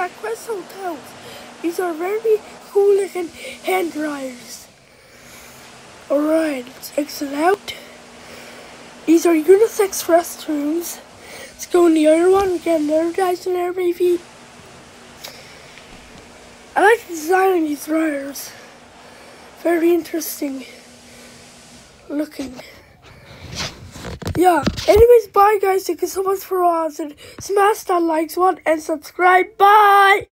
at Quest Hotels. These are very cool looking hand dryers. Alright, let's exit out. These are unisex restrooms. Let's go in the other one. We get another Dyson Airblade. I like the design of these dryers. Very interesting looking. Yeah, anyways, bye guys. Thank you so much for watching. Smash that like button and subscribe. Bye!